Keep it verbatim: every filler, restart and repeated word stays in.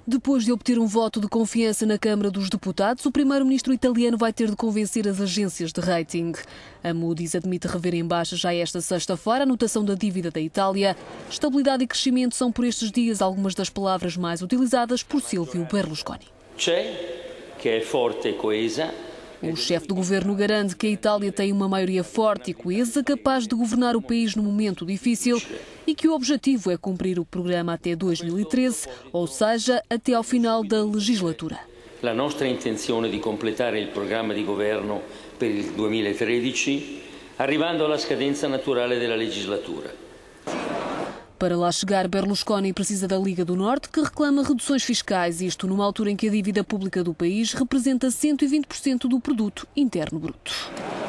Depois de obter um voto de confiança na Câmara dos Deputados, o primeiro-ministro italiano vai ter de convencer as agências de rating. A Moody's admite rever em baixa já esta sexta-feira a notação da dívida da Itália. Estabilidade e crescimento são por estes dias algumas das palavras mais utilizadas por Silvio Berlusconi. C'è, che è forte e coesa. O chefe do governo garante que a Itália tem uma maioria forte e coesa, capaz de governar o país num momento difícil e que o objetivo é cumprir o programa até dois mil e treze, ou seja, até ao final da legislatura. La nostra intenzione di completare il programma di governo per il duemilatredici, arrivando alla scadenza naturale della legislatura. Para lá chegar, Berlusconi precisa da Liga do Norte, que reclama reduções fiscais, isto numa altura em que a dívida pública do país representa cento e vinte por cento do produto interno bruto.